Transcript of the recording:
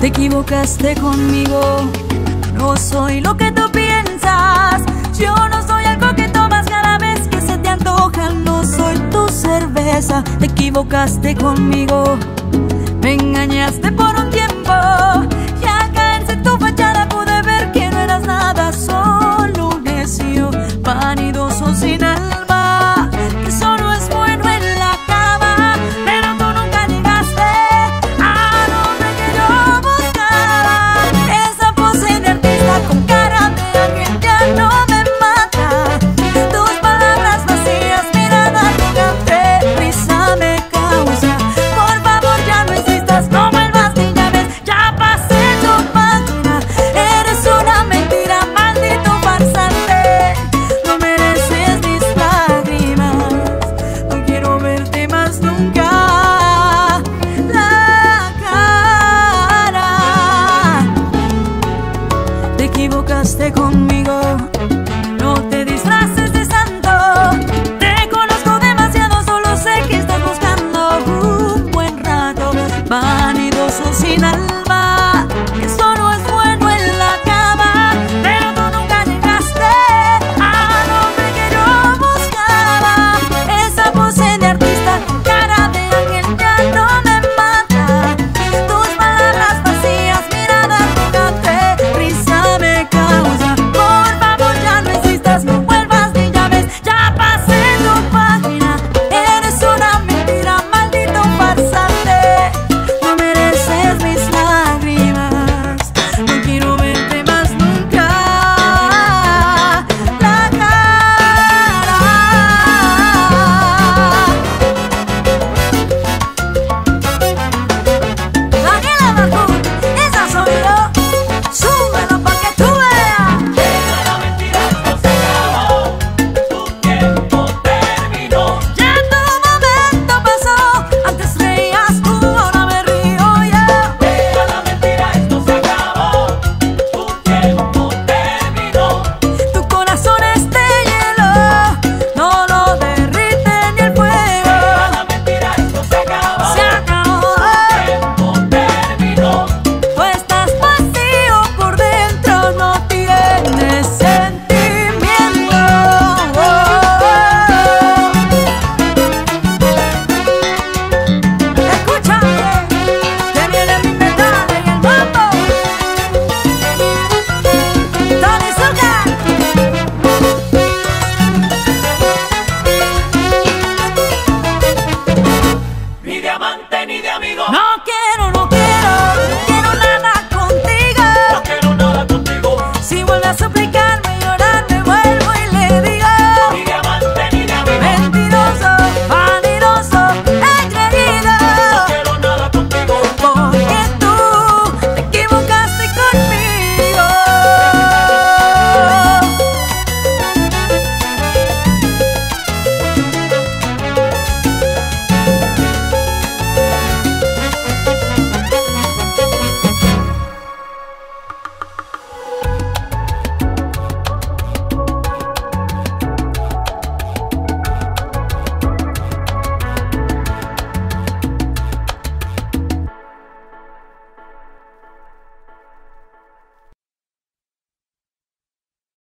Te equivocaste conmigo, no soy lo que tú piensas. Yo no soy algo que tomas cada vez que se te antoja. No soy tu cerveza, te equivocaste conmigo. Me engañaste por un tiempo y al caerse tu fachada pude ver que no eras nada, solo un necio.